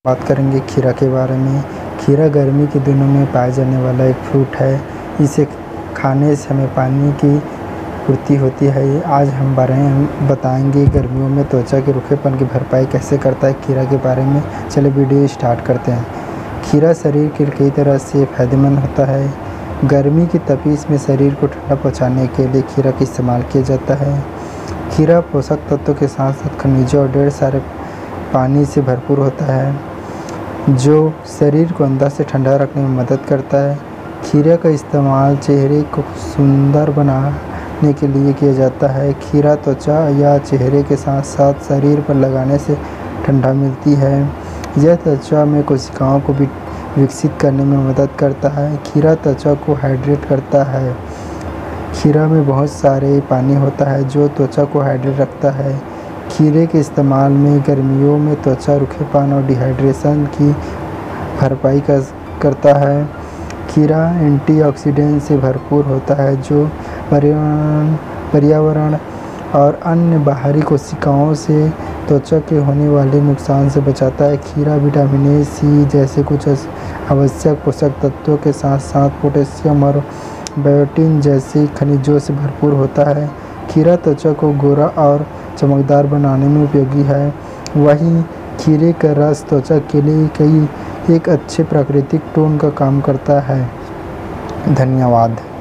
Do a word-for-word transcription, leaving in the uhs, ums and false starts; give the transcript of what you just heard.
बात करेंगे खीरा के बारे में। खीरा गर्मी के दिनों में पाया जाने वाला एक फ्रूट है। इसे खाने से हमें पानी की पूर्ति होती है। आज हम बारे में बताएंगे गर्मियों में त्वचा के रूखेपन की भरपाई कैसे करता है खीरा के बारे में। चलिए वीडियो स्टार्ट करते हैं। खीरा शरीर के लिए कई तरह से फायदेमंद होता है। गर्मी की तपीस में शरीर को ठंडा पहुँचाने के लिए खीरा का इस्तेमाल किया जाता है। खीरा पोषक तत्वों के साथ साथ खनिजों और ढेर सारे पानी से भरपूर होता है, जो शरीर को अंदर से ठंडा रखने में मदद करता है। खीरे का इस्तेमाल चेहरे को सुंदर बनाने के लिए किया जाता है। खीरा त्वचा या चेहरे के साथ साथ शरीर पर लगाने से ठंडा मिलती है। यह त्वचा में कोशिकाओं को भी विकसित करने में मदद करता है। खीरा त्वचा को हाइड्रेट करता है। खीरा में बहुत सारे पानी होता है जो त्वचा को हाइड्रेट रखता है। खीरे के इस्तेमाल में गर्मियों में त्वचा रूखेपन और डिहाइड्रेशन की भरपाई कर करता है। खीरा एंटीऑक्सीडेंट से भरपूर होता है जो पर्यावरण पर्यावरण और अन्य बाहरी कोशिकाओं से त्वचा के होने वाले नुकसान से बचाता है। खीरा विटामिन ए, सी जैसे कुछ आवश्यक पोषक तत्वों के साथ साथ पोटेशियम और बायोटिन जैसे खनिजों से भरपूर होता है। खीरा त्वचा को गोरा और चमकदार बनाने में उपयोगी है। वहीं खीरे का रस त्वचा के लिए कई एक अच्छे प्राकृतिक टोन का काम करता है। धन्यवाद।